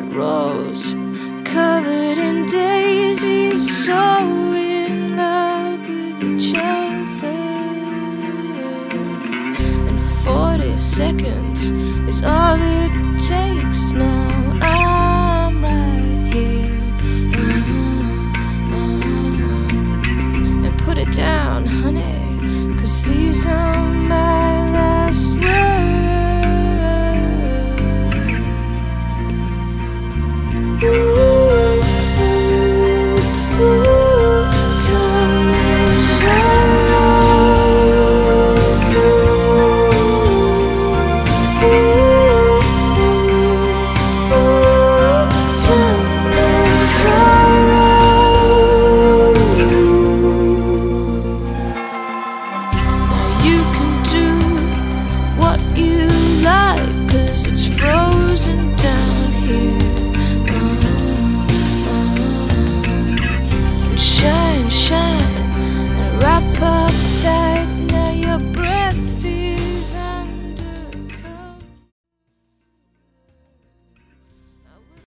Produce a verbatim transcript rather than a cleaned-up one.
rose covered in daisies, so in love with each other. And forty seconds is all it takes now. I'm right here. Uh, uh, and put it down, honey, 'cause these are my